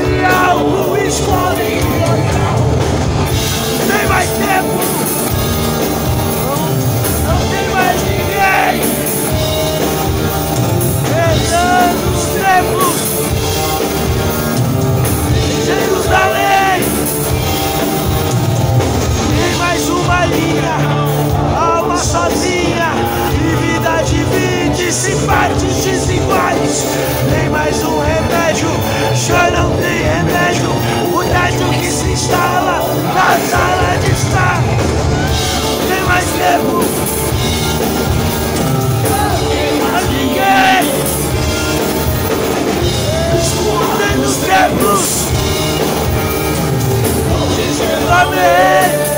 e álcool explodem no local. Não tem mais tempo, não tem mais ninguém. Herdando os templos, cheios da lei. Tem mais uma linha, alma sozinha, e vida divide, se partes desiguais. Tem mais um remédio, já não tem remédio. O tédio que se instala na sala de estar. Tem mais tempo, não tem mais ninguém. Escutem os templos, dizendo amém.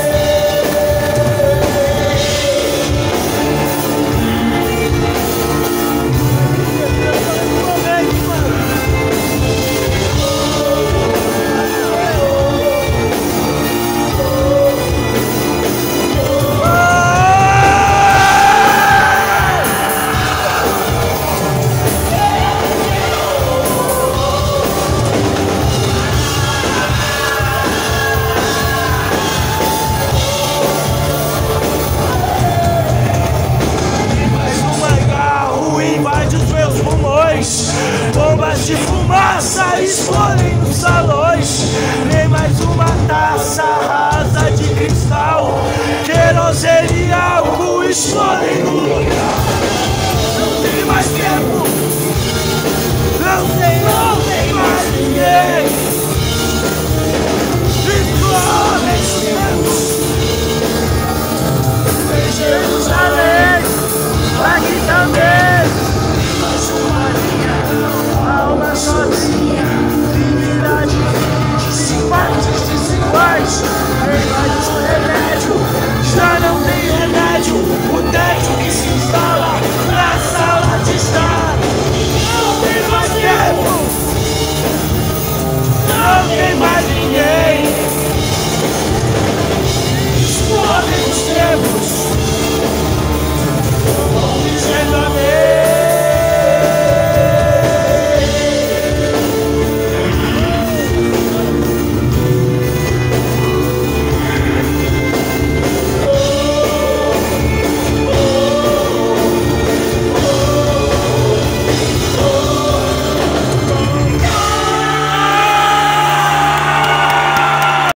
Bombas de fumaça explodem nos salões. Tem mais uma taça rasa de cristal. Querosene e álcool explodem no local. Não tem mais tempo, não tem mais ninguém.